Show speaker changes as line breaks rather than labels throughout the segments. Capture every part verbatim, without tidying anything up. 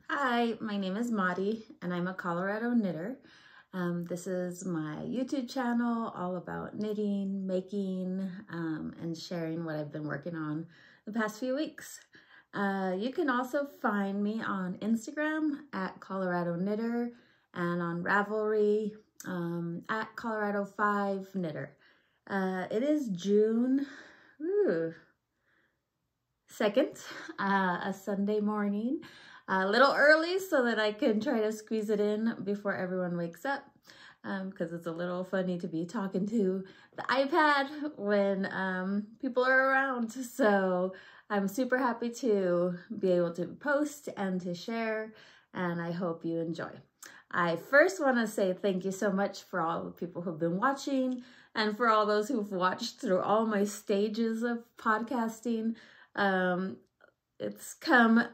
Hi, my name is Madi and I'm a Colorado knitter. Um, this is my YouTube channel all about knitting, making, um, and sharing what I've been working on the past few weeks. Uh, you can also find me on Instagram at Colorado Knitter and on Ravelry um, at Colorado five Knitter. Uh, it is June ooh, second, uh, a Sunday morning. A little early so that I can try to squeeze it in before everyone wakes up, because um, it's a little funny to be talking to the iPad when um, people are around. So I'm super happy to be able to post and to share, and I hope you enjoy. I first want to say thank you so much for all the people who've been watching and for all those who've watched through all my stages of podcasting. Um, it's come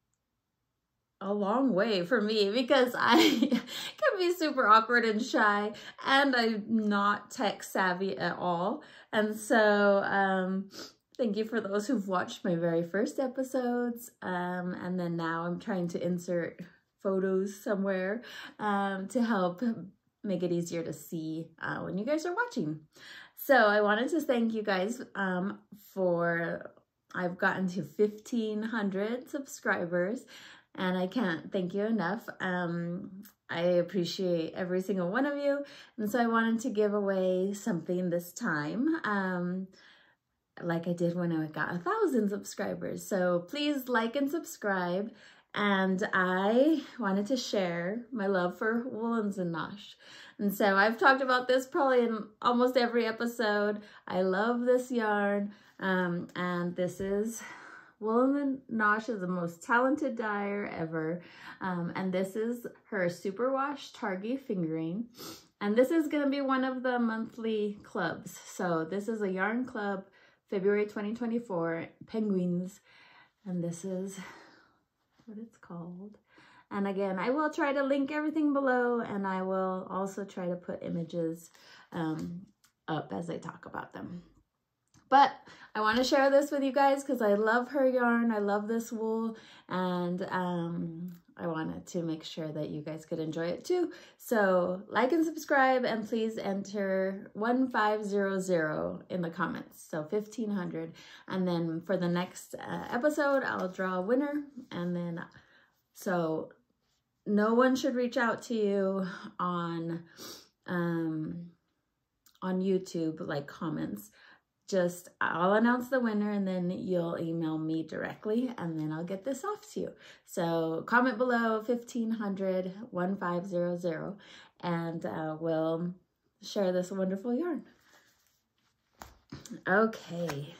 a long way for me because I can be super awkward and shy and I'm not tech savvy at all. And so um, thank you for those who've watched my very first episodes. Um, and then now I'm trying to insert photos somewhere um, to help make it easier to see uh, when you guys are watching. So I wanted to thank you guys um, for, I've gotten to fifteen hundred subscribers. And I can't thank you enough. Um, I appreciate every single one of you. And so I wanted to give away something this time, um, like I did when I got a thousand subscribers. So please like and subscribe. And I wanted to share my love for Woolens and Nosh. And so I've talked about this probably in almost every episode. I love this yarn. Um, and this is Woolens and Nosh is the most talented dyer ever, um, and this is her Superwash Targhee fingering, and this is going to be one of the monthly clubs. So this is a yarn club, February twenty twenty-four, Penguins, and this is what it's called. And again, I will try to link everything below, and I will also try to put images um, up as I talk about them. But I want to share this with you guys because I love her yarn. I love this wool, and um, I wanted to make sure that you guys could enjoy it too. So like and subscribe, and please enter one five zero zero in the comments. So fifteen hundred. And then for the next uh, episode, I'll draw a winner. And then, so no one should reach out to you on, um, on YouTube, like comments. Just, I'll announce the winner and then you'll email me directly and then I'll get this off to you. So comment below fifteen hundred, one five zero zero, and uh, we'll share this wonderful yarn. Okay.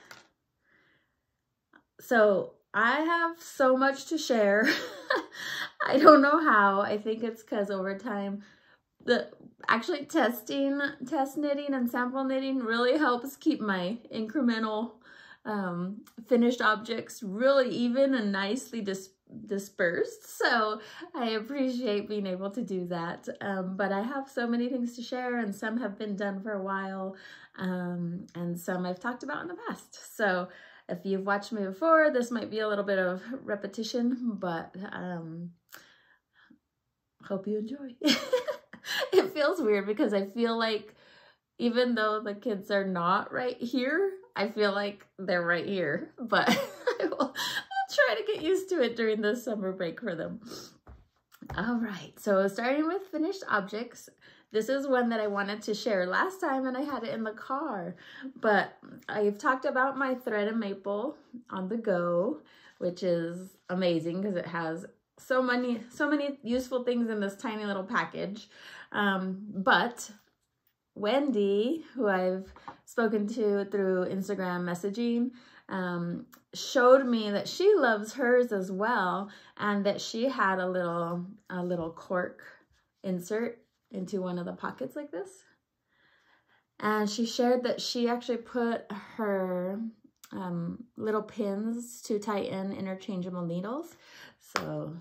So I have so much to share. I don't know how. I think it's because over time, the actually testing, test knitting and sample knitting really helps keep my incremental um, finished objects really even and nicely dis dispersed. So I appreciate being able to do that. Um, but I have so many things to share, and some have been done for a while, um, and some I've talked about in the past. So if you've watched me before, this might be a little bit of repetition, but um, hope you enjoy. It feels weird because I feel like even though the kids are not right here, I feel like they're right here, but I will, I'll try to get used to it during the summer break for them. All right, so starting with finished objects, this is one that I wanted to share last time and I had it in the car, but I've talked about my Thread and Maple on the go, which is amazing because it has so many, so many useful things in this tiny little package. Um, but Wendy, who I've spoken to through Instagram messaging, um, showed me that she loves hers as well, and that she had a little, a little cork insert into one of the pockets like this. And she shared that she actually put her um, little pins to tighten interchangeable needles. So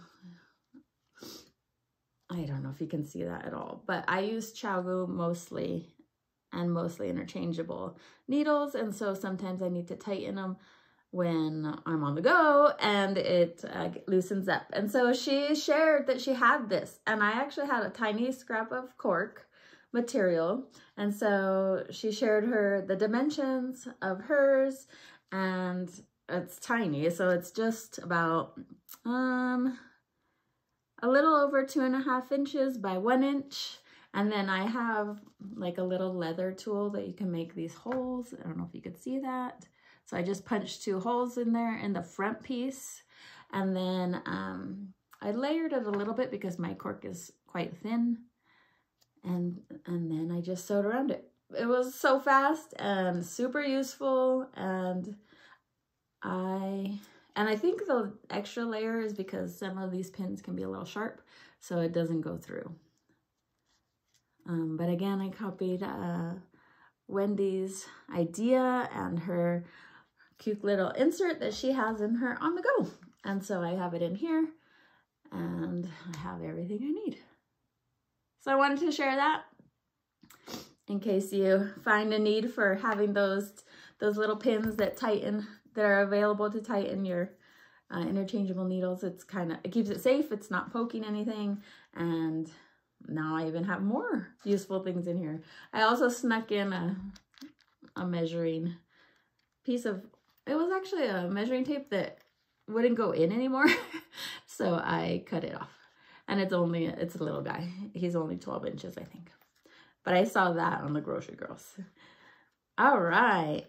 I don't know if you can see that at all, but I use ChiaoGoo mostly and mostly interchangeable needles. And so sometimes I need to tighten them when I'm on the go, and it uh, loosens up. And so she shared that she had this, and I actually had a tiny scrap of cork material, and so she shared her the dimensions of hers, and it's tiny, so it's just about um a little over two and a half inches by one inch. And then I have like a little leather tool that you can make these holes. I don't know if you could see that. So I just punched two holes in there in the front piece. And then um, I layered it a little bit because my cork is quite thin. And, and then I just sewed around it. It was so fast and super useful. And I, and I think the extra layer is because some of these pins can be a little sharp, so it doesn't go through. Um, but again, I copied uh, Wendy's idea and her cute little insert that she has in her on the go. And so I have it in here, and I have everything I need. So I wanted to share that in case you find a need for having those, those little pins that tighten, that are available to tighten your uh, interchangeable needles. It's kind of, it keeps it safe. It's not poking anything. And now I even have more useful things in here. I also snuck in a, a measuring piece of, it was actually a measuring tape that wouldn't go in anymore. So I cut it off, and it's only, it's a little guy. He's only twelve inches, I think. But I saw that on the Grocery Girls. All right.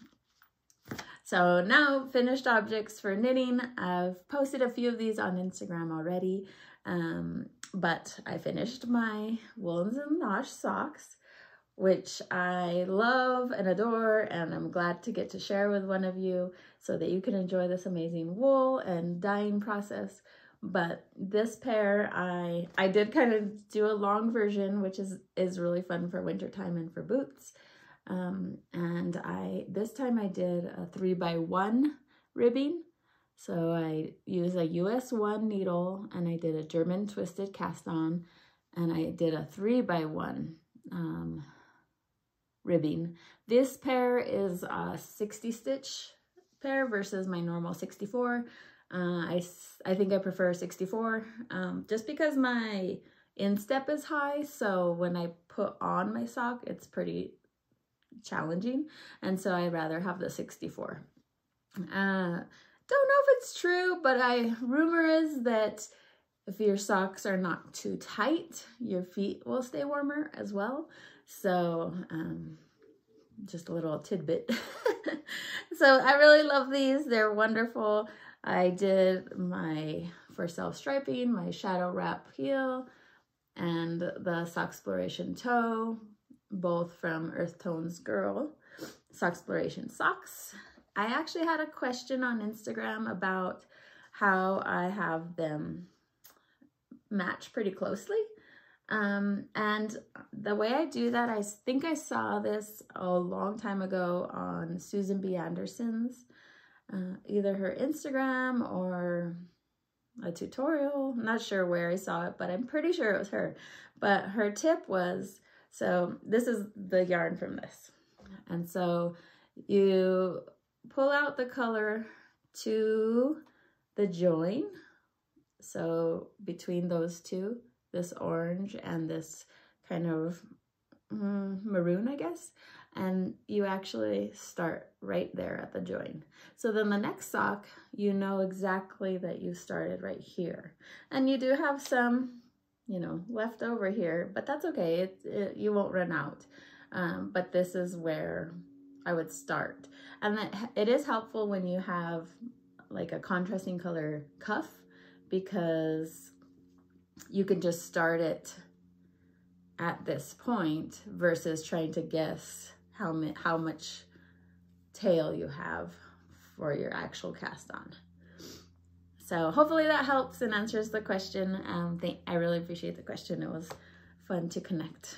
So now finished objects for knitting. I've posted a few of these on Instagram already. Um, but I finished my Woolens and Nosh socks, which I love and adore, and I'm glad to get to share with one of you so that you can enjoy this amazing wool and dyeing process. But this pair, I I did kind of do a long version, which is, is really fun for wintertime and for boots. Um, and I this time I did a three by one ribbing. So I used a U S one needle, and I did a German twisted cast on, and I did a three by one um, ribbing. This pair is a sixty stitch pair versus my normal sixty-four. Uh, I, I think I prefer sixty-four um, just because my instep is high. So when I put on my sock, it's pretty challenging. And so I'd rather have the sixty-four. Uh, Don't know if it's true, but I rumor is that if your socks are not too tight, your feet will stay warmer as well. So um, just a little tidbit. So I really love these. They're wonderful. I did my, for self-striping, my shadow wrap heel and the Socksploration toe, both from Earth Tones Girl Socksploration socks. I actually had a question on Instagram about how I have them match pretty closely. Um, and the way I do that, I think I saw this a long time ago on Susan B. Anderson's, uh, either her Instagram or a tutorial. I'm not sure where I saw it, but I'm pretty sure it was her. But her tip was, so this is the yarn from this. And so you pull out the color to the join. So between those two, this orange and this kind of mm, maroon, I guess, and you actually start right there at the join. So then the next sock, you know exactly that you started right here. And you do have some, you know, left over here, but that's okay. It, it, you won't run out. Um, but this is where I would start. And that, it is helpful when you have like a contrasting color cuff, because you can just start it at this point versus trying to guess how, how much tail you have for your actual cast on. So hopefully that helps and answers the question. Um, thank, I really appreciate the question. It was fun to connect.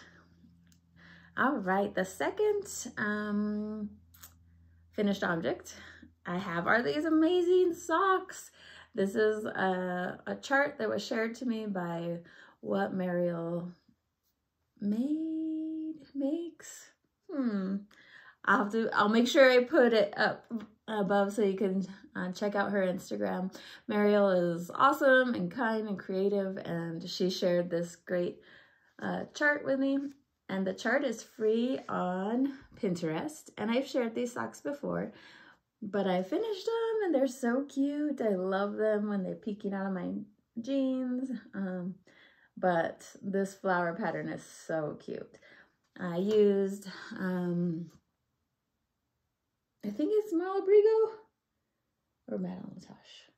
All right, the second um, finished object I have are these amazing socks. This is a, a chart that was shared to me by What Mariel Made Makes. Hmm. I'll have to. I'll make sure I put it up above so you can uh, check out her Instagram. Mariel is awesome and kind and creative, and she shared this great uh, chart with me. And the chart is free on Pinterest, and I've shared these socks before, but I finished them and they're so cute. I love them when they're peeking out of my jeans. Um, but this flower pattern is so cute. I used, um, I think it's Malabrigo or Madame Latoche.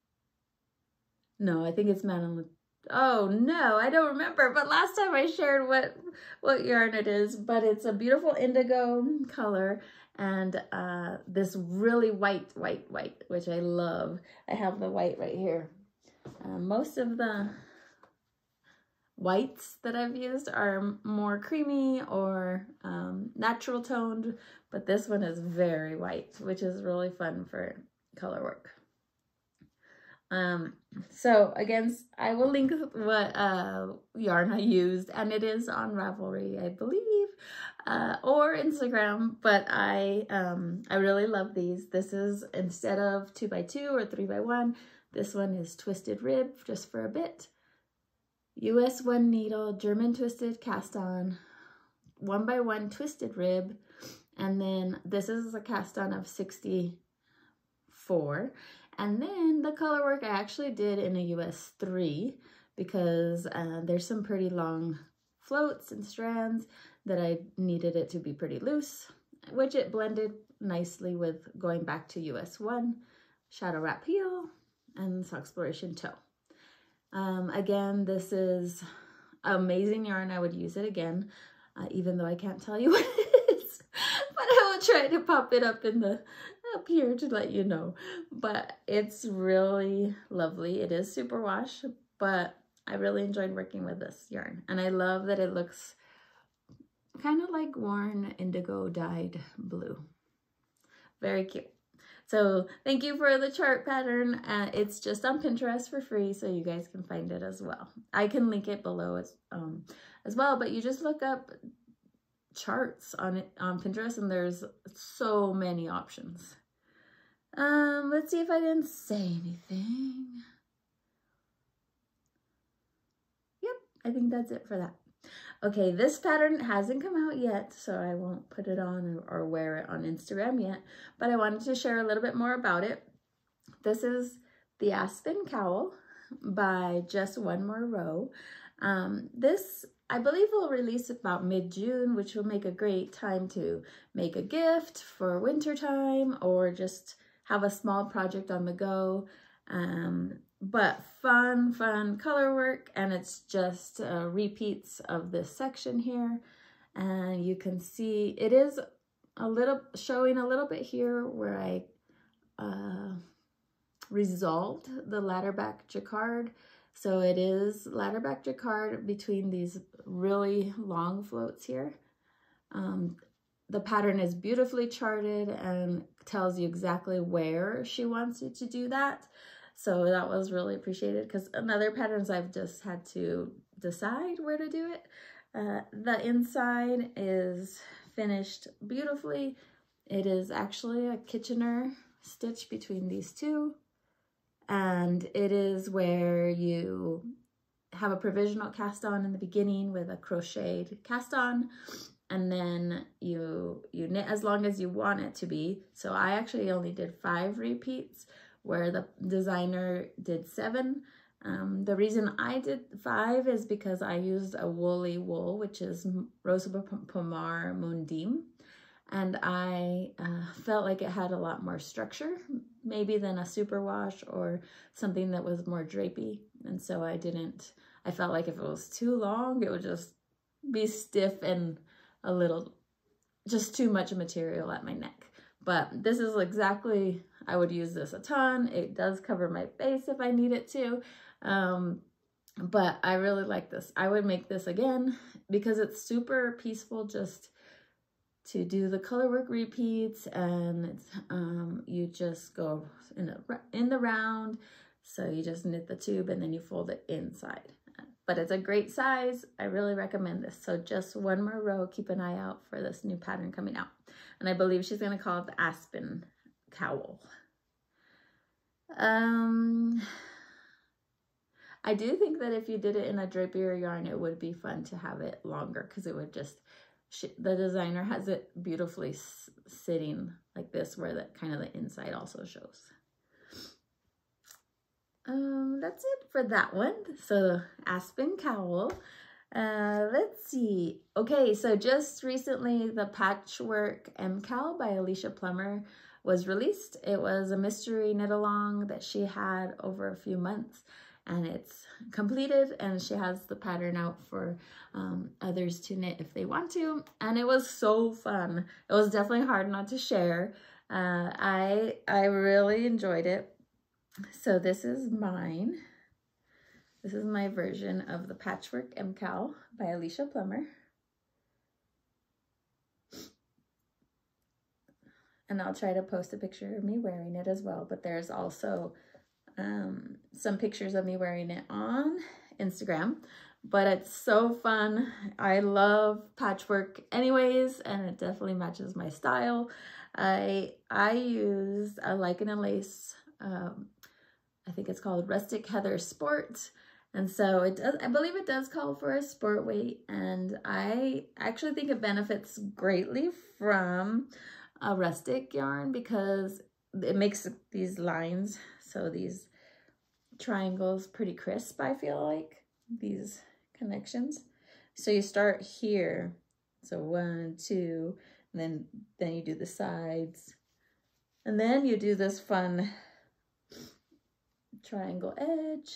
No, I think it's Madame Latoche. Oh no, I don't remember, but last time I shared what what yarn it is, but it's a beautiful indigo color and uh, this really white, white, white, which I love. I have the white right here. Uh, most of the whites that I've used are more creamy or um, natural toned, but this one is very white, which is really fun for color work. Um, so again, I will link what uh, yarn I used, and it is on Ravelry, I believe, uh, or Instagram, but I, um, I really love these. This is, instead of two by two or three by one, this one is twisted rib, just for a bit. U S one needle, German twisted cast on, one by one twisted rib, and then this is a cast on of sixty-four. And then the color work I actually did in a U S three because uh, there's some pretty long floats and strands that I needed it to be pretty loose, which it blended nicely with going back to U S one, Shadow Wrap Heel, and Socksploration Toe. Um, again, this is amazing yarn. I would use it again, uh, even though I can't tell you what it is, but I will try to pop it up in the up here to let you know. But it's really lovely. It is superwash, but I really enjoyed working with this yarn, and I love that it looks kind of like worn indigo dyed blue. Very cute. So thank you for the chart pattern. Uh, it's just on Pinterest for free, so you guys can find it as well. I can link it below as, um, as well, but you just look up charts on it on Pinterest, and there's so many options. Um, let's see if I didn't say anything. Yep, I think that's it for that. Okay, this pattern hasn't come out yet, so I won't put it on or, or wear it on Instagram yet, but I wanted to share a little bit more about it. This is the Aspen Cowl by Just One More Row. Um, this, I believe, will release about mid-June, which will make a great time to make a gift for winter time or just have a small project on the go. Um, but fun, fun color work, and it's just uh, repeats of this section here. And you can see it is a little, showing a little bit here where I uh, resolved the ladder back jacquard. So it is ladder back jacquard between these really long floats here. Um, the pattern is beautifully charted and tells you exactly where she wants you to do that. So that was really appreciated, because in other patterns I've just had to decide where to do it. Uh, the inside is finished beautifully. It is actually a Kitchener stitch between these two. And it is where you have a provisional cast on in the beginning with a crocheted cast on. And then you, you knit as long as you want it to be. So I actually only did five repeats, where the designer did seven. Um, the reason I did five is because I used a woolly wool, which is Rosa Pomar Mundim, and I uh, felt like it had a lot more structure, maybe than a superwash or something that was more drapey. And so I didn't, I felt like if it was too long, it would just be stiff and a little, just too much material at my neck. But this is exactly, I would use this a ton. It does cover my face if I need it to. Um, but I really like this. I would make this again because it's super peaceful just to do the color work repeats, and it's, um, you just go in, a, in the round. So you just knit the tube and then you fold it inside. But it's a great size. I really recommend this. So Just One More Row. Keep an eye out for this new pattern coming out. And I believe she's going to call it the Aspen cowl. Um, I do think that if you did it in a drapier yarn, it would be fun to have it longer, because it would just, the designer has it beautifully sitting like this, where that kind of the inside also shows. Um, that's it for that one. So Aspen Cowl. Uh, let's see. Okay, so just recently the Patchwork M-Cowl by Alicia Plummer was released. It was a mystery knit along that she had over a few months, and it's completed, and she has the pattern out for um, others to knit if they want to. And it was so fun. It was definitely hard not to share. Uh, I, I really enjoyed it. So this is mine. This is my version of the Patchwork M-Cowl by Alicia Plummer. And I'll try to post a picture of me wearing it as well, but there's also um, some pictures of me wearing it on Instagram. But it's so fun. I love patchwork anyways, and it definitely matches my style. I, I use a Lichen and Lace, um, I think it's called Rustic Heather Sport. And so it does, I believe it does call for a sport weight, and I actually think it benefits greatly from a rustic yarn, because it makes these lines, so these triangles, pretty crisp, I feel like, these connections. So you start here, so one, two, and then, then you do the sides, and then you do this fun triangle edge.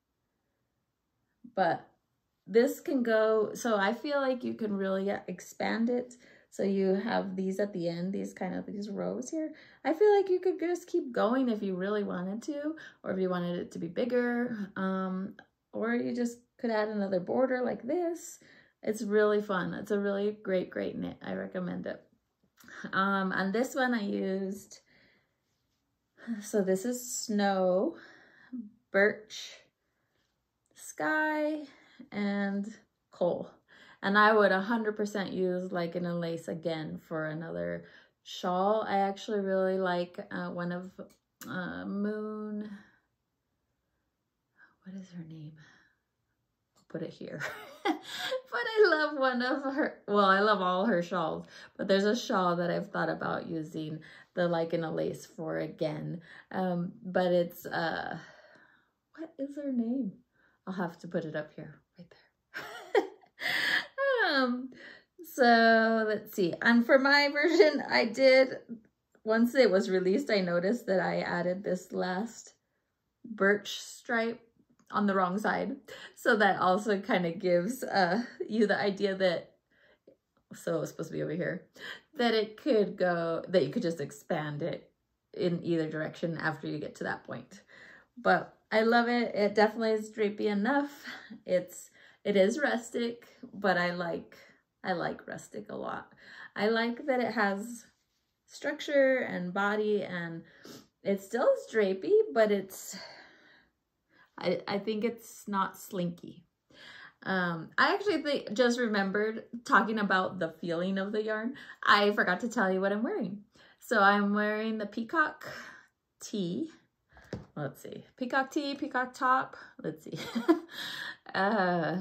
But this can go, so I feel like you can really expand it. So you have these at the end, these kind of these rows here. I feel like you could just keep going if you really wanted to, or if you wanted it to be bigger, um, or you just could add another border like this. It's really fun. It's a really great, great knit. I recommend it. Um, on this one I used, so this is Snow, Birch, Sky, and Coal. And I would one hundred percent use Lichen and Lace again for another shawl. I actually really like uh, one of uh, Moon, what is her name? I'll put it here. But I love one of her, well, I love all her shawls, but there's a shawl that I've thought about using the Lichen and Lace for again. Um, but it's, uh, what is her name? I'll have to put it up here, right there. um, so let's see. And for my version, I did, once it was released, I noticed that I added this last birch stripe on the wrong side. So that also kind of gives uh, you the idea that, so it's supposed to be over here, that it could go, that you could just expand it in either direction after you get to that point. But I love it. It definitely is drapey enough. It's, it is rustic, but I like, I like rustic a lot. I like that it has structure and body, and it still is drapey, but it's, I, I think it's not slinky. Um, I actually think, just remembered talking about the feeling of the yarn. I forgot to tell you what I'm wearing. So I'm wearing the Peacock Tee. Let's see, Peacock Tee, Peacock Top, let's see. uh,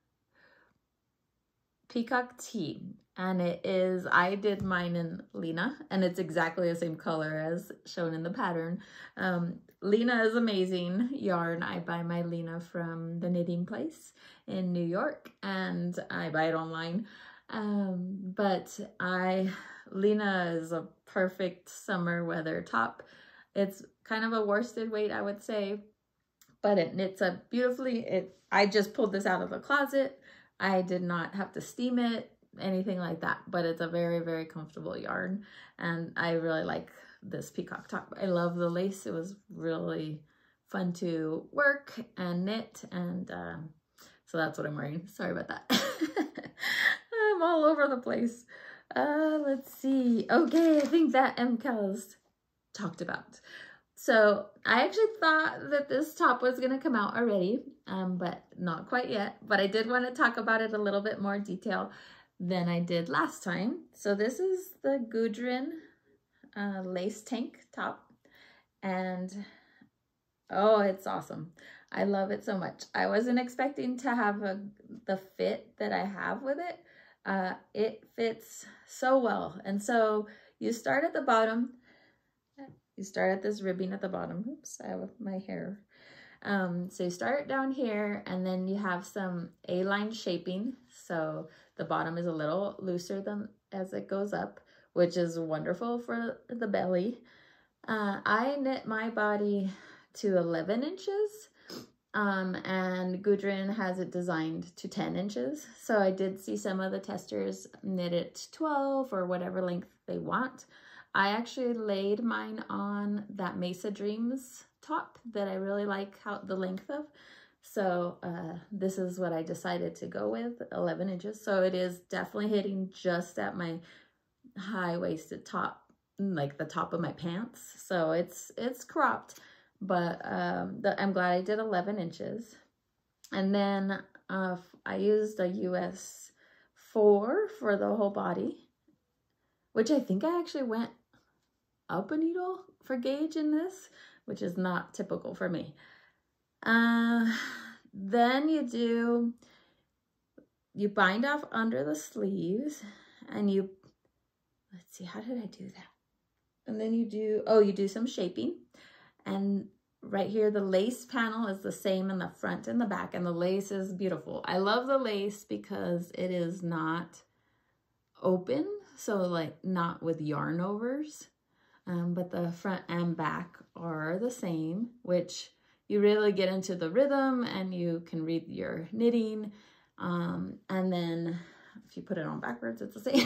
Peacock Tee, and it is, I did mine in Lena, and it's exactly the same color as shown in the pattern. Um, Lena is amazing yarn. I buy my Lena from the Knitting Place in New York, and I buy it online. Um, but I, Lena is a perfect summer weather top. It's kind of a worsted weight, I would say, but it knits up beautifully. It, I just pulled this out of the closet. I did not have to steam it, anything like that, but it's a very, very comfortable yarn, and I really like this Peacock Top. I love the lace. It was really fun to work and knit, and um, so that's what I'm wearing. Sorry about that. I'm all over the place. Uh, let's see. Okay, I think that M-Cowl is talked about. So I actually thought that this top was going to come out already, um, but not quite yet. But I did want to talk about it a little bit more detail than I did last time. So this is the Gudrun uh, lace tank top, and oh, it's awesome. I love it so much. I wasn't expecting to have a, the fit that I have with it. Uh, it fits so well. And so you start at the bottom. You start at this ribbing at the bottom. Oops, I have my hair. Um, so you start down here, and then you have some A-line shaping. So the bottom is a little looser than as it goes up, which is wonderful for the belly. Uh, I knit my body to eleven inches, um, and Gudrun has it designed to ten inches. So I did see some of the testers knit it twelve or whatever length they want. I actually laid mine on that Mesa Dreams top that I really like how the length of. So uh, this is what I decided to go with, eleven inches. So it is definitely hitting just at my high-waisted top, like the top of my pants. So it's it's cropped, but um, the, I'm glad I did eleven inches. And then uh, I used a U S four for the whole body, which I think I actually went up a needle for gauge in this, which is not typical for me. Uh, then you do, you bind off under the sleeves, and you, let's see, how did I do that? And then you do, oh, you do some shaping, and right here, the lace panel is the same in the front and the back, and the lace is beautiful. I love the lace because it is not open, so like not with yarn overs. Um, but the front and back are the same, which you really get into the rhythm and you can read your knitting. Um, and then if you put it on backwards, it's the same.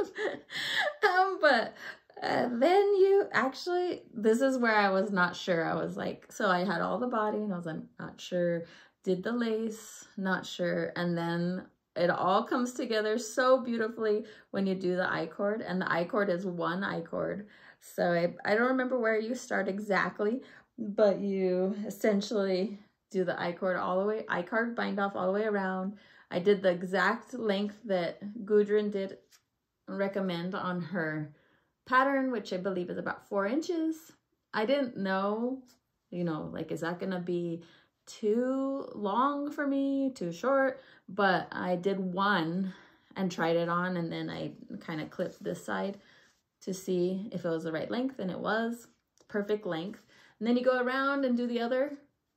um, but uh, then you actually, this is where I was not sure. I was like, so I had all the body and I was like, not sure. Did the lace, not sure. And then it all comes together so beautifully when you do the I-cord, and the I-cord is one I-cord. So I, I don't remember where you start exactly, but you essentially do the I-cord all the way, I-cord bind off all the way around. I did the exact length that Gudrun did recommend on her pattern, which I believe is about four inches. I didn't know, you know, like, is that gonna be too long for me, too short? But I did one and tried it on, and then I kind of clipped this side to see if it was the right length, and it was perfect length. And then you go around and do the other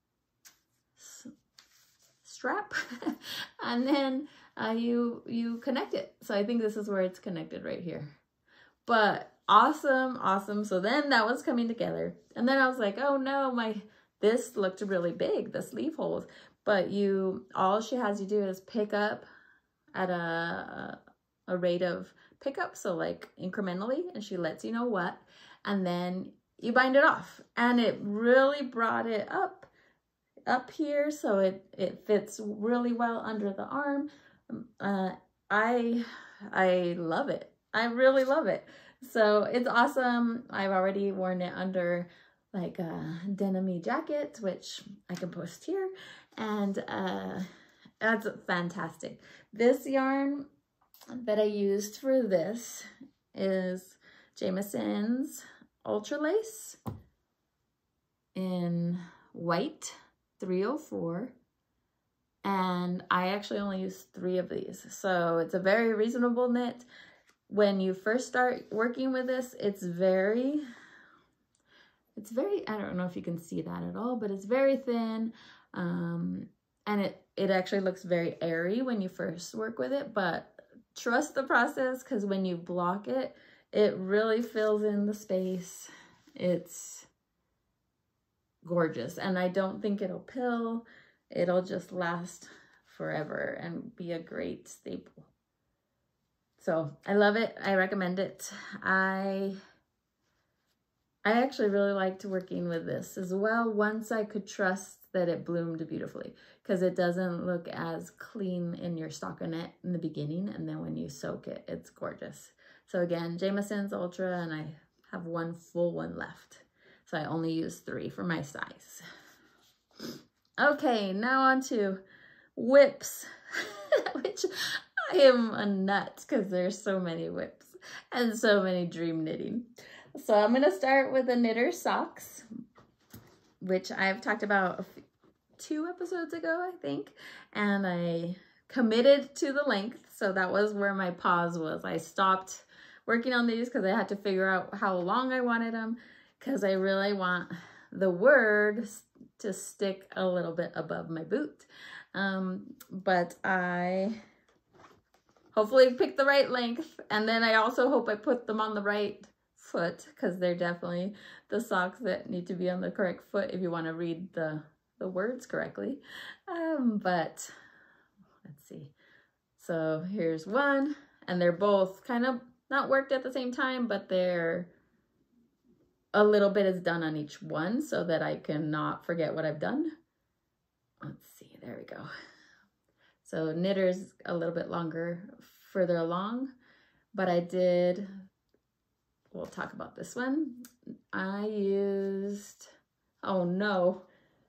strap, and then uh, you you connect it. So I think this is where it's connected right here. But awesome, awesome. So then that was coming together, and then I was like, oh no, my this looked really big, the sleeve holes. But you, all she has you do is pick up at a a rate of pickup, so like incrementally, and she lets you know what, and then you bind it off, and it really brought it up up here, so it it fits really well under the arm. uh i i love it. I really love it. So it's awesome. I've already worn it under like a denim-y jacket, which I can post here, and uh that's fantastic. This yarn that I used for this is Jamison's Ultra Lace in white three oh four, and I actually only used three of these, so it's a very reasonable knit. When you first start working with this, it's very it's very I don't know if you can see that at all, but it's very thin, um and it it actually looks very airy when you first work with it, but trust the process, because when you block it, it really fills in the space. It's gorgeous, and I don't think it'll pill. It'll just last forever and be a great staple. So I love it. I recommend it. I I actually really liked working with this as well once I could trust that it bloomed beautifully, because it doesn't look as clean in your stockinette in the beginning, and then when you soak it, it's gorgeous. So again, Jamison's Ultra, and I have one full one left. So I only use three for my size. Okay, now on to whips, which I am a nut because there's so many whips and so many dream knitting. So I'm going to start with the Knitter socks, which I've talked about a few, two episodes ago, I think. And I committed to the length. So that was where my pause was. I stopped working on these because I had to figure out how long I wanted them, because I really want the word to stick a little bit above my boot. Um, but I hopefully picked the right length. And then I also hope I put them on the right foot, because they're definitely the socks that need to be on the correct foot if you want to read the, the words correctly. Um, but let's see. So here's one, and they're both kind of not worked at the same time, but they're a little bit is done on each one so that I can not forget what I've done. Let's see, there we go. So Knitter's a little bit longer, further along, but I did, we'll talk about this one. I used, oh no,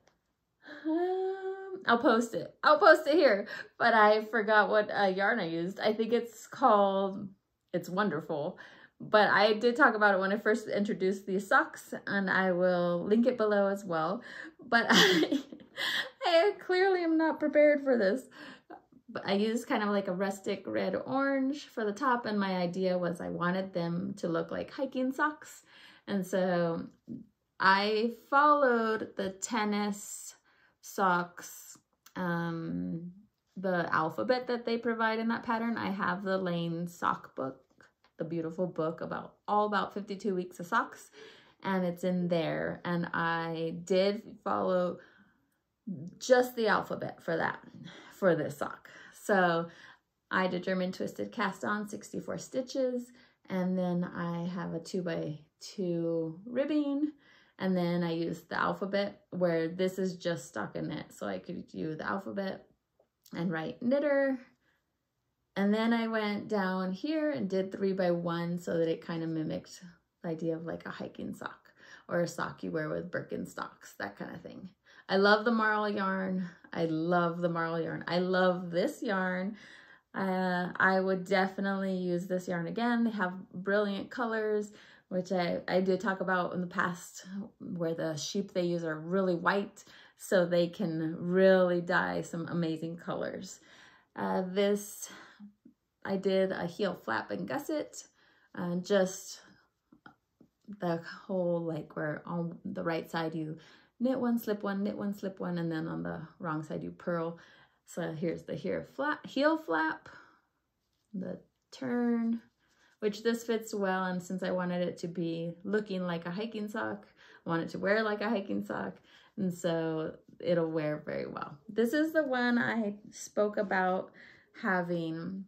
um, I'll post it. I'll post it here, but I forgot what uh, yarn I used. I think it's called, It's Wonderful. But I did talk about it when I first introduced these socks, and I will link it below as well. But I, I clearly am not prepared for this. But I used kind of like a rustic red orange for the top, and my idea was I wanted them to look like hiking socks. And so I followed the tennis socks, um, the alphabet that they provide in that pattern. I have the Lane sock book, the beautiful book about all about fifty-two weeks of socks, and it's in there. And I did follow just the alphabet for that, for this sock. So I did German twisted cast on sixty-four stitches, and then I have a two by two ribbing, and then I used the alphabet, where this is just stockinette, so I could do the alphabet and write knitter. And then I went down here and did three by one so that it kind of mimicked the idea of like a hiking sock or a sock you wear with Birkenstocks, that kind of thing. I love the marl yarn. I love the marl yarn. I love this yarn. Uh, I would definitely use this yarn again. They have brilliant colors, which I, I did talk about in the past, where the sheep they use are really white, so they can really dye some amazing colors. Uh, this, I did a heel flap and gusset, uh, just the whole, like, where on the right side you knit one, slip one, knit one, slip one, and then on the wrong side you purl. So here's the heel flap, heel flap, the turn, which this fits well, and since I wanted it to be looking like a hiking sock, I wanted to wear like a hiking sock, and so it'll wear very well. This is the one I spoke about having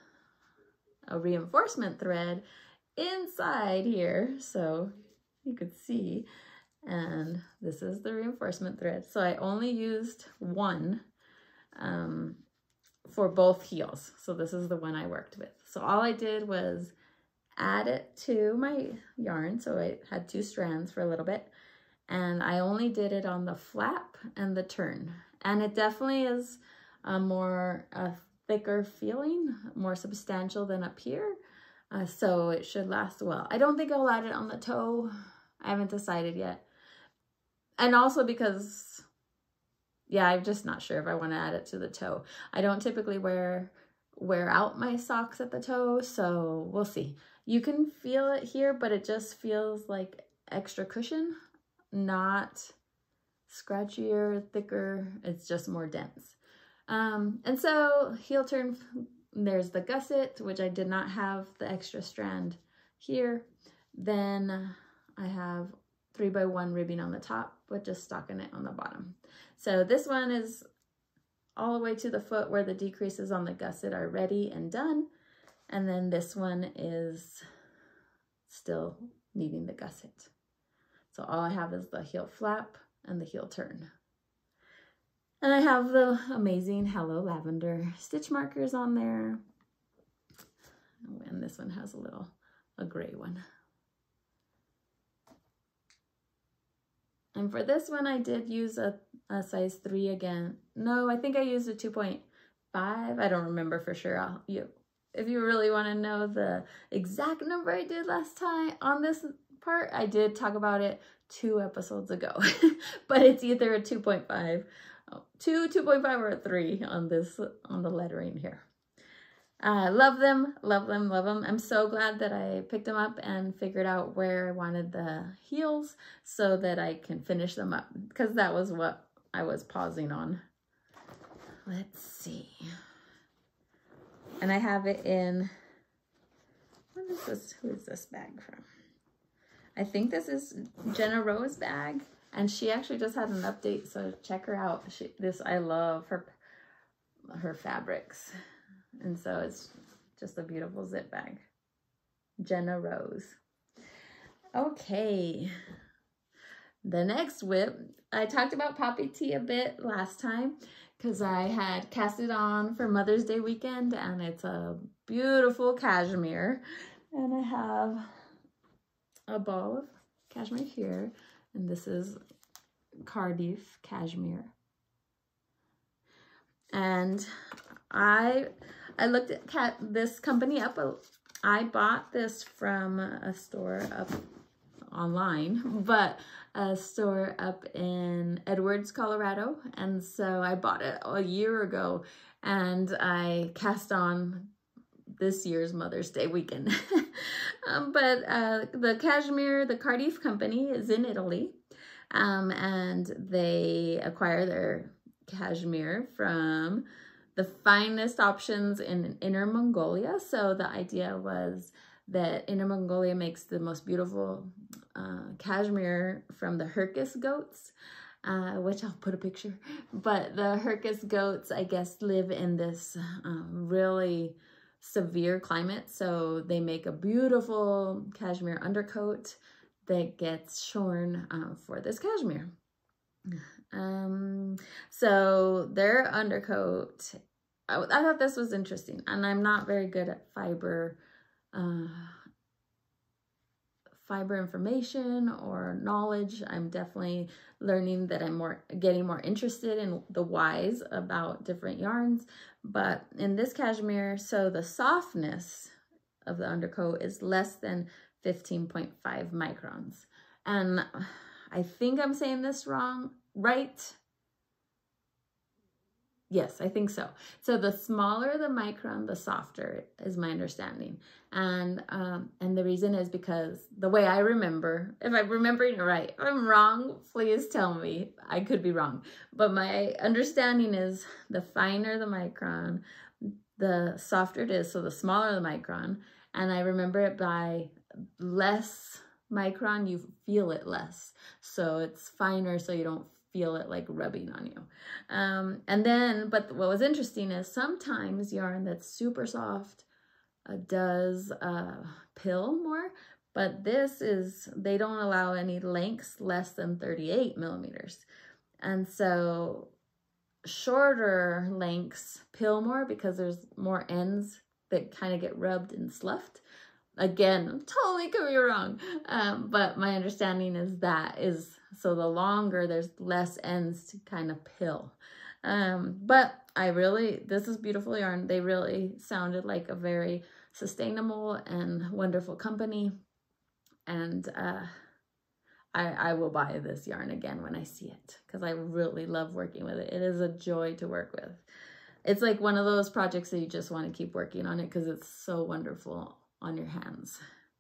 a reinforcement thread inside here, so you could see, and this is the reinforcement thread. So I only used one um, for both heels. So this is the one I worked with. So all I did was add it to my yarn. So I had two strands for a little bit, and I only did it on the flap and the turn. And it definitely is a more a thicker feeling, more substantial than up here. Uh, so it should last well. I don't think I'll add it on the toe. I haven't decided yet. And also because, yeah, I'm just not sure if I want to add it to the toe. I don't typically wear wear out my socks at the toe, so we'll see. You can feel it here, but it just feels like extra cushion, not scratchier, thicker. It's just more dense. Um, and so heel turn, there's the gusset, which I did not have the extra strand here. Then I have three by one ribbing on the top, but just stockinette on the bottom. So this one is all the way to the foot where the decreases on the gusset are ready and done. And then this one is still needing the gusset. So all I have is the heel flap and the heel turn. And I have the amazing Hello Lavender stitch markers on there. And this one has a little, a gray one. And for this one, I did use a, a size three again. No, I think I used a two point five. I don't remember for sure. I'll, you, if you really want to know the exact number I did last time on this part, I did talk about it two episodes ago, but it's either a two point five, two, two point five, or a three on this, on the lettering here. I uh, love them, love them, love them. I'm so glad that I picked them up and figured out where I wanted the heels so that I can finish them up, because that was what I was pausing on. Let's see. And I have it in, what is this? Who is this bag from? I think this is Jenna Rose bag, and she actually just had an update, so check her out. She, this, I love her, her fabrics. And so it's just a beautiful zip bag. Jenna Rose. Okay. The next whip, I talked about Poppy Tea a bit last time because I had cast it on for Mother's Day weekend, and it's a beautiful cashmere. And I have a ball of cashmere here, and this is Cardiff cashmere. And I I looked at cat, this company up. I bought this from a store up online, but a store up in Edwards, Colorado. And so I bought it a year ago, and I cast on this year's Mother's Day weekend. um, but uh, the cashmere, the Cardiff company is in Italy, um, and they acquire their cashmere from the finest options in Inner Mongolia. So the idea was that Inner Mongolia makes the most beautiful uh, cashmere from the Herkus goats, uh, which I'll put a picture. But the Herkus goats, I guess, live in this um, really severe climate. So they make a beautiful cashmere undercoat that gets shorn uh, for this cashmere. Um, so their undercoat, I, I thought this was interesting, and I'm not very good at fiber, uh, fiber information or knowledge. I'm definitely learning that I'm more getting more interested in the whys about different yarns. But in this cashmere, so the softness of the undercoat is less than fifteen point five microns. And I think I'm saying this wrong, right? Yes, I think so. So the smaller the micron, the softer is my understanding. And um, and the reason is because the way I remember, if I'm remembering it right, if I'm wrong, please tell me. I could be wrong. But my understanding is the finer the micron, the softer it is. So the smaller the micron. And I remember it by less micron, you feel it less. So it's finer, so you don't feel it like rubbing on you. Um, and then, but what was interesting is sometimes yarn that's super soft uh, does uh, pill more, but this is, they don't allow any lengths less than thirty-eight millimeters. And so shorter lengths pill more because there's more ends that kind of get rubbed and sloughed. Again, totally could be wrong, um, but my understanding is that is, so the longer, there's less ends to kind of pill. Um, but I really, this is beautiful yarn. They really sounded like a very sustainable and wonderful company. And uh, I, I will buy this yarn again when I see it, because I really love working with it. It is a joy to work with. It's like one of those projects that you just want to keep working on it because it's so wonderful on your hands.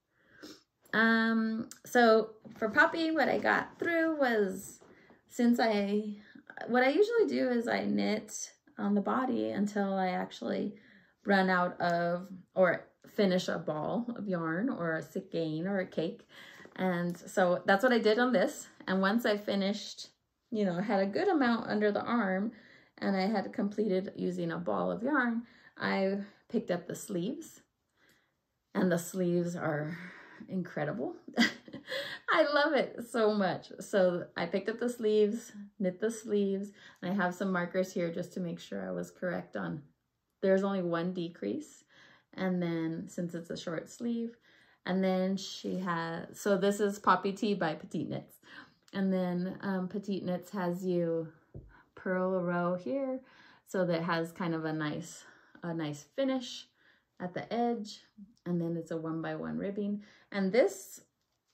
Um, so for Poppy, what I got through was, since I, what I usually do is I knit on the body until I actually run out of, or finish a ball of yarn or a skein or a cake. And so that's what I did on this. And once I finished, you know, had a good amount under the arm and I had completed using a ball of yarn, I picked up the sleeves. And the sleeves are incredible. I love it so much. So I picked up the sleeves, knit the sleeves, and I have some markers here just to make sure I was correct on, there's only one decrease. And then since it's a short sleeve, and then she has, so this is Poppy Tea by Petite Knits. And then um, Petite Knits has you purl a row here, so that has kind of a nice, a nice finish at the edge. And then it's a one by one ribbing. And this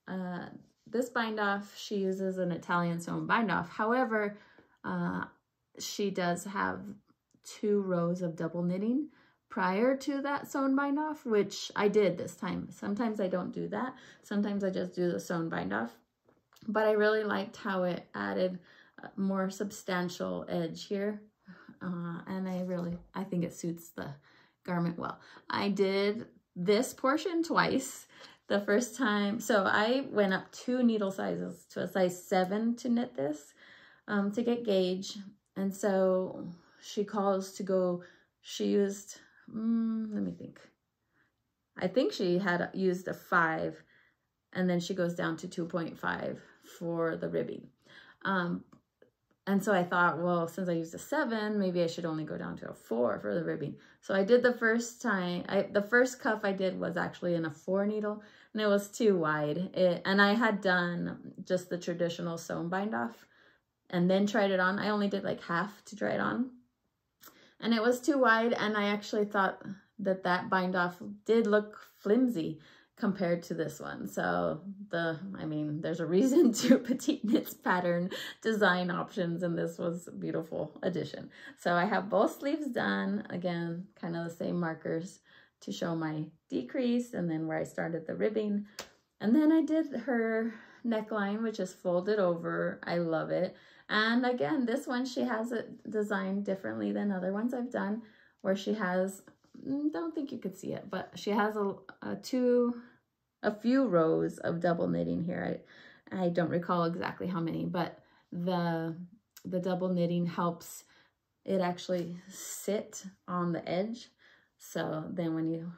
uh, this bind off, she uses an Italian sewn bind off. However, uh, she does have two rows of double knitting prior to that sewn bind off, which I did this time. Sometimes I don't do that. Sometimes I just do the sewn bind off. But I really liked how it added a more substantial edge here. Uh, and I really, I think it suits the garment well. I did this portion twice. The first time, so I went up two needle sizes to a size seven to knit this um, to get gauge. And so she calls to go, she used, mm, let me think. I think she had used a five, and then she goes down to two point five for the ribbing. Um, and so I thought, well, since I used a seven, maybe I should only go down to a four for the ribbing. So I did the first time, I, the first cuff I did was actually in a four needle, and it was too wide. It, and I had done just the traditional sewn bind off and then tried it on. I only did like half to try it on. And it was too wide, and I actually thought that that bind off did look flimsy compared to this one. So the, I mean, there's a reason to Petite Knits pattern design options, and this was a beautiful addition. So I have both sleeves done, again, kind of the same markers to show my decrease and then where I started the ribbing. And then I did her neckline, which is folded over. I love it. And again, this one, she has it designed differently than other ones I've done, where she has, don't think you could see it, but she has a, a two, a few rows of double knitting here. I, I don't recall exactly how many, but the, the double knitting helps it actually sit on the edge. So then when you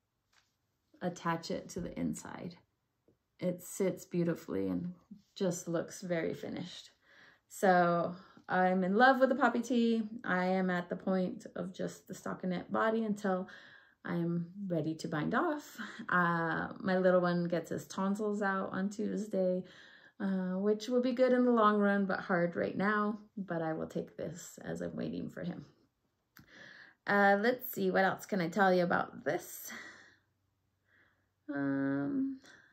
attach it to the inside, it sits beautifully and just looks very finished. So I'm in love with the poppy tee. I am at the point of just the stockinette body until I'm ready to bind off. Uh, my little one gets his tonsils out on Tuesday, uh, which will be good in the long run, but hard right now. But I will take this as I'm waiting for him. Uh, let's see, what else can I tell you about this? Um,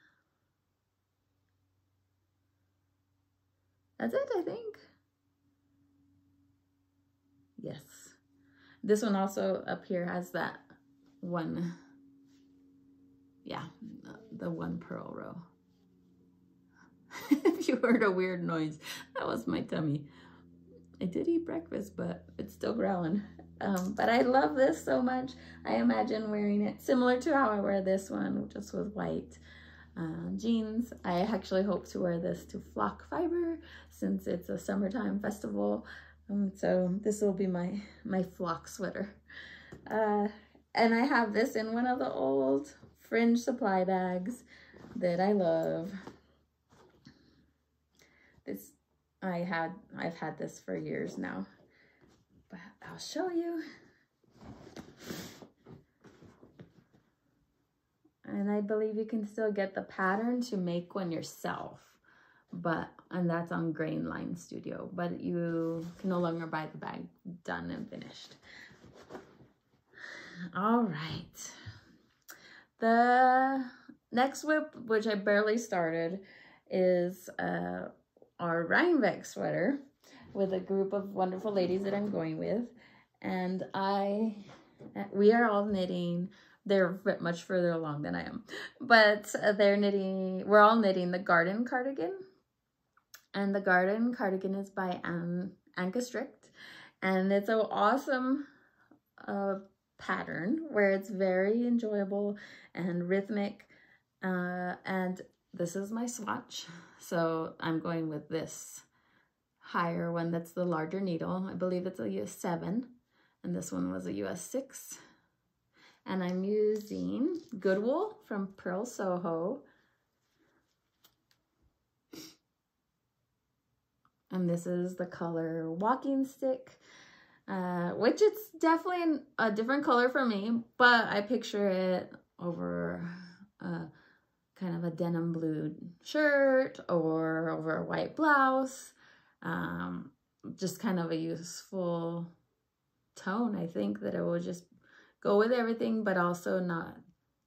that's it, I think. Yes. This one also up here has that one, yeah, the one purl row. If you heard a weird noise, that was my tummy. I did eat breakfast, but it's still growling. Um, but I love this so much. I imagine wearing it similar to how I wear this one, just with white uh, jeans. I actually hope to wear this to Flock Fiber since it's a summertime festival. Um, so this will be my, my flock sweater. Uh, and I have this in one of the old fringe supply bags that I love. This, I had, I've had this for years now, but I'll show you. And I believe you can still get the pattern to make one yourself, but, and that's on Grain Line Studio, but you can no longer buy the bag done and finished. All right. The next whip, which I barely started, is uh, our Rhinebeck sweater with a group of wonderful ladies that I'm going with. And I, we are all knitting. They're much further along than I am, but they're knitting, we're all knitting the Garden Cardigan. And the Garden Cardigan is by Ann, Anka Strict. And it's an awesome uh, pattern where it's very enjoyable and rhythmic. Uh, and this is my swatch. So I'm going with this higher one that's the larger needle. I believe it's a U S seven. And this one was a U S six. And I'm using Good Wool from Purl Soho. And this is the color Walking Stick, uh, which it's definitely a different color for me, but I picture it over a, kind of a denim blue shirt or over a white blouse. Um, just kind of a useful tone. I think that it will just go with everything, but also not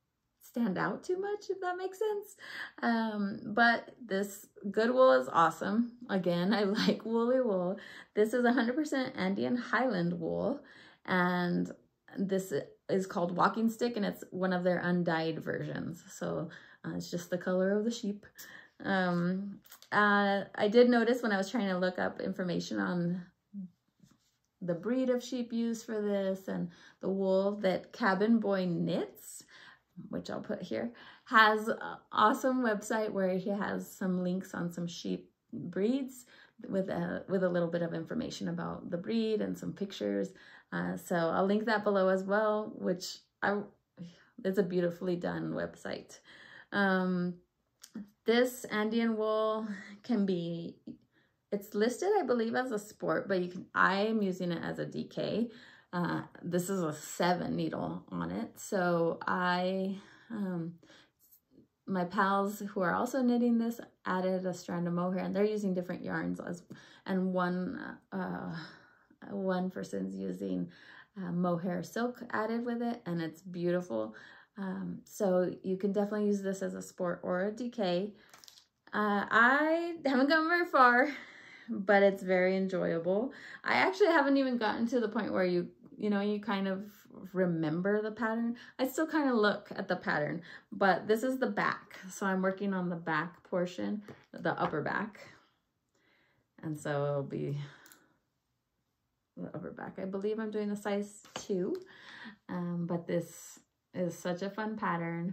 stand out too much, if that makes sense. Um, but this good wool is awesome. Again, I like woolly wool. This is one hundred percent Andean Highland wool, and this is called Walking Stick, and it's one of their undyed versions. So uh, it's just the color of the sheep. Um, uh, I did notice when I was trying to look up information on the breed of sheep used for this and the wool, that Cabin Boy Knits, which I'll put here, has an awesome website where he has some links on some sheep breeds with a, with a little bit of information about the breed and some pictures. Uh, so I'll link that below as well, which I, it's a beautifully done website. Um, this Andean wool can be, it's listed, I believe, as a sport, but you can, I am using it as a D K. Uh, this is a seven needle on it. So I, um, my pals who are also knitting this added a strand of mohair, and they're using different yarns as, and one, uh, one person's using uh, mohair silk added with it, and it's beautiful. Um, so you can definitely use this as a sport or a D K. Uh, I haven't gone very far, but it's very enjoyable. I actually haven't even gotten to the point where you, you know, you kind of remember the pattern. I still kind of look at the pattern, but this is the back. So I'm working on the back portion, the upper back. And so it'll be the upper back. I believe I'm doing a size two, um, but this is such a fun pattern.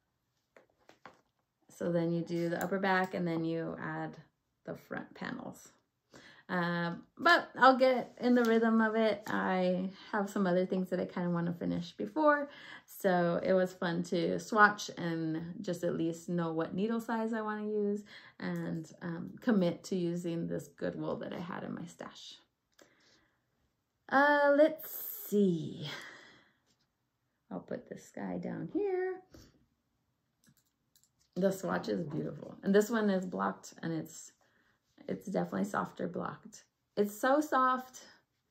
So then you do the upper back and then you add the front panels. Um, but I'll get in the rhythm of it. I have some other things that I kind of want to finish before. So it was fun to swatch and just at least know what needle size I want to use and um, commit to using this good wool that I had in my stash. Uh, let's see. I'll put this guy down here. The swatch is beautiful. And this one is blocked, and it's it's definitely softer blocked. It's so soft.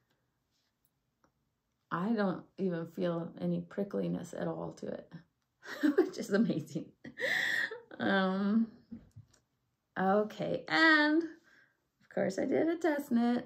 I don't even feel any prickliness at all to it, which is amazing. Um, okay, and of course I did a test knit.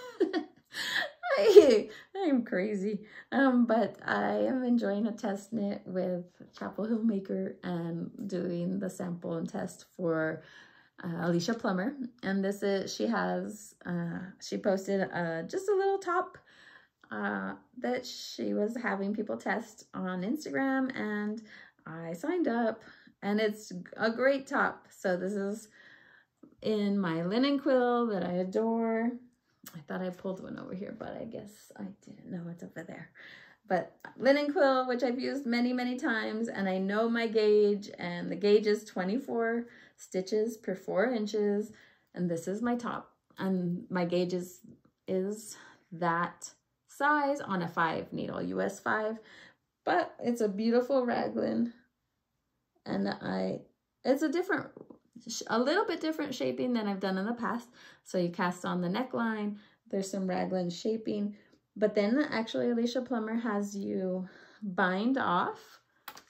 I, I'm crazy, um, but I am enjoying a test knit with Chapel Hill Maker and doing the sample and test for uh, Alicia Plummer. And this is, she has, uh, she posted uh, just a little top uh, that she was having people test on Instagram, and I signed up, and it's a great top. So this is in my linen quill that I adore. I thought I pulled one over here, but I guess I didn't know it's over there. But linen quill, which I've used many, many times, and I know my gauge, and the gauge is twenty-four stitches per four inches, and this is my top, and my gauge is, is that size on a five needle, U S five, but it's a beautiful raglan, and I, it's a different, a little bit different shaping than I've done in the past. So you cast on the neckline, there's some raglan shaping, but then actually Alicia Plummer has you bind off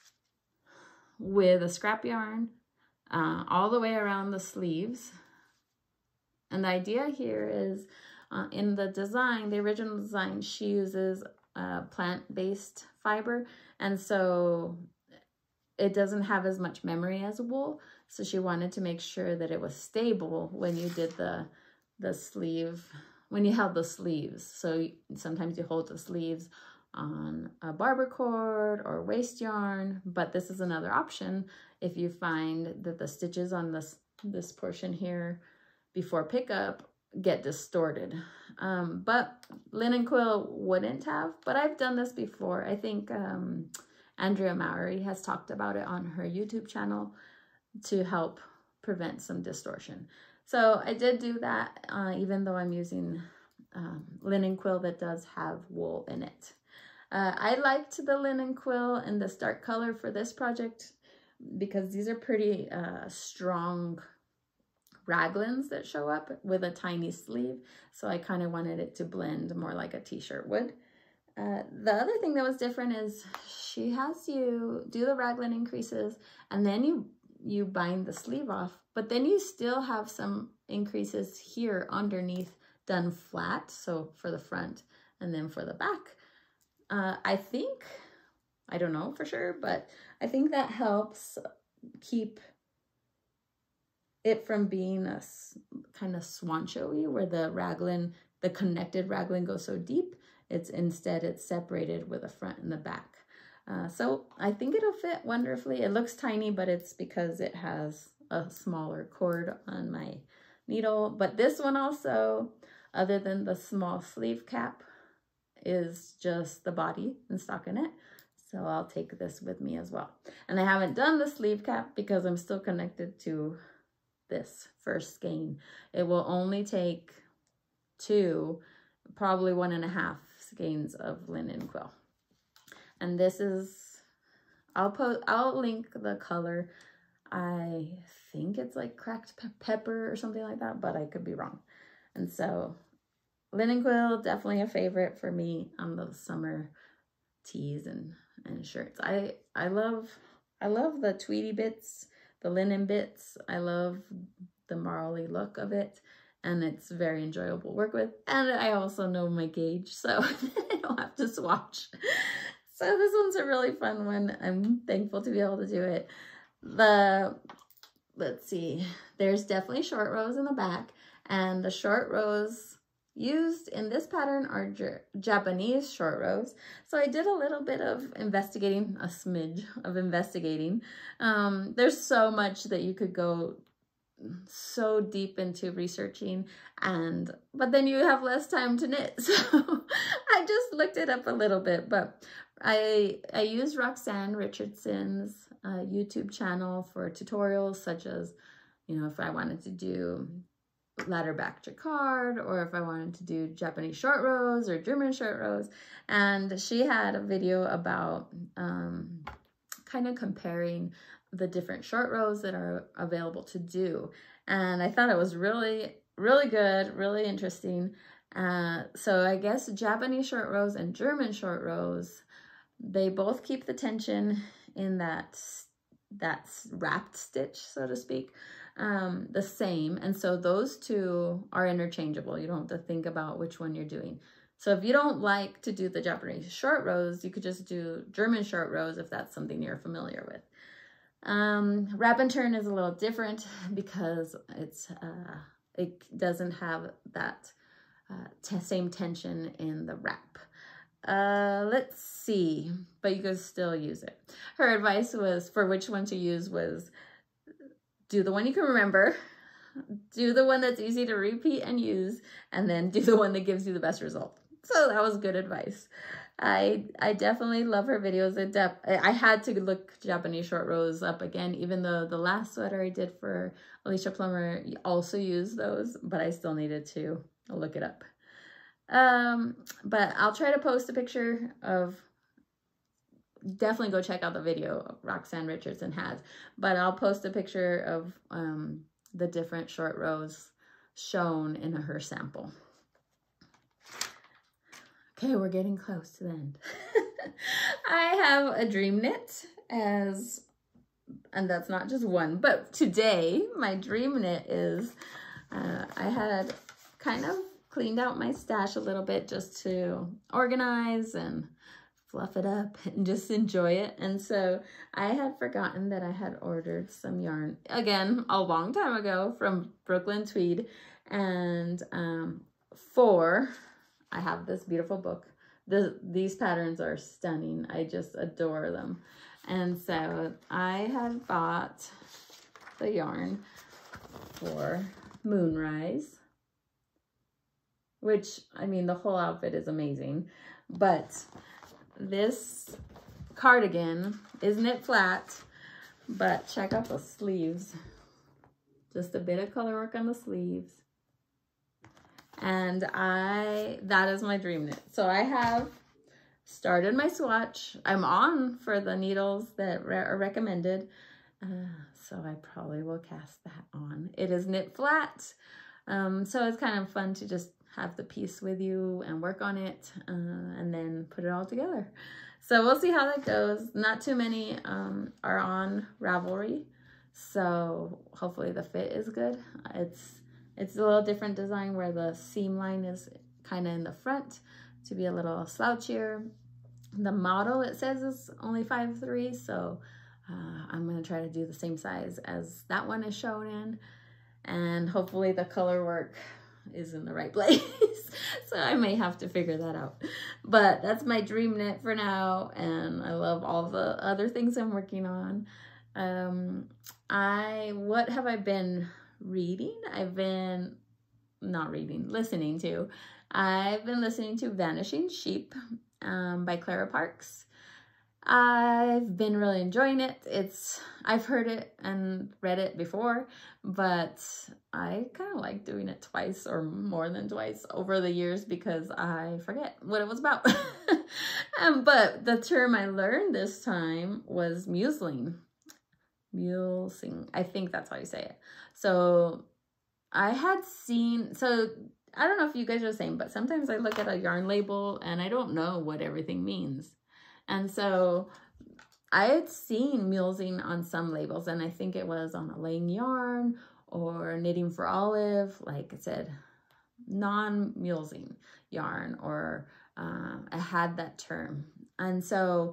with a scrap yarn uh, all the way around the sleeves. And the idea here is uh, in the design, the original design, she uses uh, plant-based fiber, and so it doesn't have as much memory as wool. So she wanted to make sure that it was stable when you did the, the sleeve, when you held the sleeves. So sometimes you hold the sleeves on a barber cord or waist yarn, but this is another option if you find that the stitches on this, this portion here before pickup get distorted. Um, but linen quill wouldn't have, but I've done this before. I think um, Andrea Mowry has talked about it on her YouTube channel to help prevent some distortion. So I did do that, uh, even though I'm using um, linen quill that does have wool in it. Uh, I liked the linen quill in this dark color for this project because these are pretty uh, strong raglans that show up with a tiny sleeve. So I kind of wanted it to blend more like a t-shirt would. Uh, the other thing that was different is she has you do the raglan increases and then you you bind the sleeve off, but then you still have some increases here underneath done flat, so for the front and then for the back. Uh, I think, I don't know for sure, but I think that helps keep it from being a kind of swancho-y where the raglan, the connected raglan goes so deep. It's instead it's separated with the front and the back. Uh, so I think it'll fit wonderfully. It looks tiny, but it's because it has a smaller cord on my needle. But this one also, other than the small sleeve cap, is just the body and stockinette. So I'll take this with me as well. And I haven't done the sleeve cap because I'm still connected to this first skein. It will only take two, probably one and a half skeins of linen quill. And this is, I'll post, I'll link the color. I think it's like cracked pe pepper or something like that, but I could be wrong. And so linen quill, definitely a favorite for me on those summer tees and, and shirts. I, I love, I love the tweedy bits, the linen bits. I love the marley look of it. And it's very enjoyable to work with. And I also know my gauge, so I don't have to swatch. So this one's a really fun one. I'm thankful to be able to do it. The, let's see, there's definitely short rows in the back. And the short rows used in this pattern are Japanese short rows. So I did a little bit of investigating, a smidge of investigating. Um, there's so much that you could go so deep into researching, and but then you have less time to knit, so I just looked it up a little bit. But I I use Roxanne Richardson's uh, YouTube channel for tutorials, such as, you know, if I wanted to do ladder back jacquard, or if I wanted to do Japanese short rows or German short rows. And she had a video about um, kind of comparing the different short rows that are available to do. And I thought it was really, really good, really interesting. Uh, so I guess Japanese short rows and German short rows, they both keep the tension in that, that wrapped stitch, so to speak, um, the same. And so those two are interchangeable. You don't have to think about which one you're doing. So if you don't like to do the Japanese short rows, you could just do German short rows if that's something you're familiar with. Um, wrap and turn is a little different because it's uh, it doesn't have that uh, same tension in the wrap. Uh, let's see, but you can still use it. Her advice was for which one to use was do the one you can remember, do the one that's easy to repeat and use, and then do the one that gives you the best result. So that was good advice. I I definitely love her videos. It def I had to look Japanese short rows up again, even though the last sweater I did for Alicia Plummer also used those, but I still needed to look it up. Um, but I'll try to post a picture of, definitely go check out the video Roxanne Richardson has, but I'll post a picture of um, the different short rows shown in her sample. Okay, we're getting close to the end. I have a dream knit as, and that's not just one, but today my dream knit is, uh, I had kind of cleaned out my stash a little bit just to organize and fluff it up and just enjoy it. And so I had forgotten that I had ordered some yarn, again, a long time ago from Brooklyn Tweed. And um, for, I have this beautiful book. The, these patterns are stunning. I just adore them. And so I had bought the yarn for Moonrise, which, I mean, the whole outfit is amazing. But this cardigan is knit flat, but check out the sleeves. Just a bit of color work on the sleeves. And I, that is my dream knit. So I have started my swatch. I'm on for the needles that are recommended. Uh, so I probably will cast that on. It is knit flat. Um, so it's kind of fun to just have the piece with you and work on it. Uh, and then and put it all together. So we'll see how that goes. Not too many um, are on Ravelry, so hopefully the fit is good. It's it's a little different design where the seam line is kind of in the front to be a little slouchier. The model, it says, is only five three, so uh, I'm going to try to do the same size as that one is shown in, and hopefully the color work is in the right place. So I may have to figure that out. But that's my dream knit for now, and I love all the other things I'm working on. Um, I, what have I been reading? I've been, not reading, listening to. I've been listening to Vanishing Sheep um, by Clara Parks. I've been really enjoying it. It's, I've heard it and read it before, but I kind of like doing it twice or more than twice over the years because I forget what it was about. um, but the term I learned this time was museling. Mulesing. I think that's how you say it. So I had seen, so I don't know if you guys are the same, but sometimes I look at a yarn label and I don't know what everything means. And so I had seen mulesing on some labels, and I think it was on a Laying Yarn or Knitting for Olive, like it said, non-mulesing yarn, or um, I had that term. And so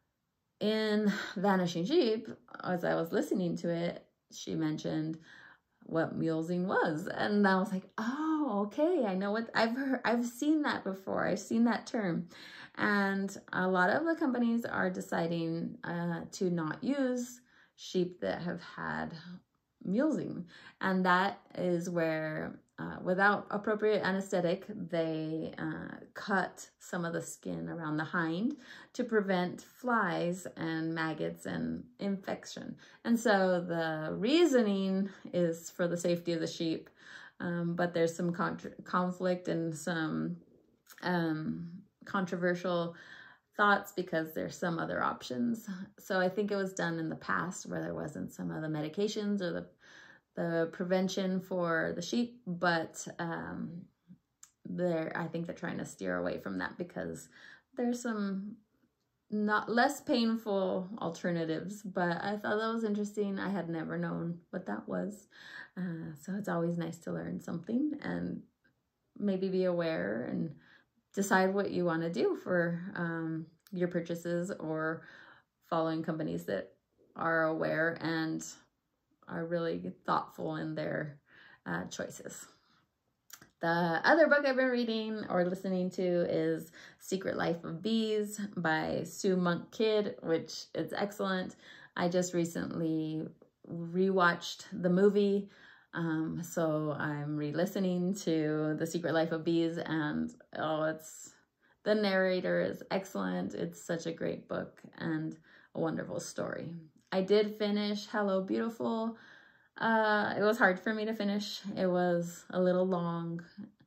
in Vanishing Sheep, as I was listening to it, she mentioned what mulesing was, and I was like, oh, okay, I know what I've heard. I've seen that before. I've seen that term. And a lot of the companies are deciding uh, to not use sheep that have had mulesing. And that is where, uh, without appropriate anesthetic, they uh, cut some of the skin around the hind to prevent flies and maggots and infection. And so the reasoning is for the safety of the sheep, um, but there's some conflict and some um, controversial thoughts because there's some other options. So I think it was done in the past where there wasn't some of the medications or the the prevention for the sheep, but um, they're, I think they're trying to steer away from that because there's some not less painful alternatives. But I thought that was interesting. I had never known what that was. Uh, so it's always nice to learn something and maybe be aware and decide what you want to do for um, your purchases, or following companies that are aware and are really thoughtful in their uh, choices. The other book I've been reading or listening to is Secret Life of Bees by Sue Monk Kidd, which is excellent. I just recently rewatched the movie, um, so I'm re-listening to The Secret Life of Bees, and oh, it's, the narrator is excellent. It's such a great book and a wonderful story. I did finish Hello Beautiful. Uh, it was hard for me to finish. It was a little long.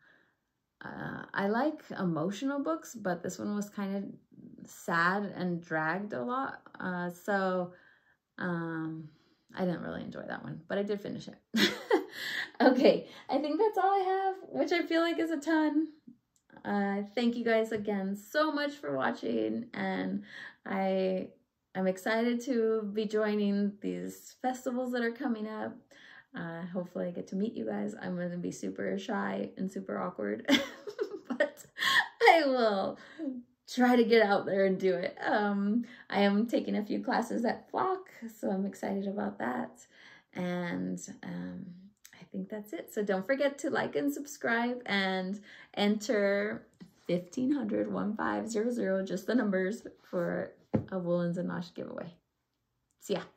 Uh, I like emotional books, but this one was kind of sad and dragged a lot. Uh, so um, I didn't really enjoy that one, but I did finish it. Okay, I think that's all I have, which I feel like is a ton. Uh, thank you guys again so much for watching, and I am excited to be joining these festivals that are coming up. Uh, hopefully I get to meet you guys. I'm going to be super shy and super awkward, but I will try to get out there and do it. Um, I am taking a few classes at Flock, so I'm excited about that. And um, I think that's it. So don't forget to like and subscribe and enter fifteen hundred, one five zero zero, just the numbers, for a Woolens and Nosh giveaway. See ya.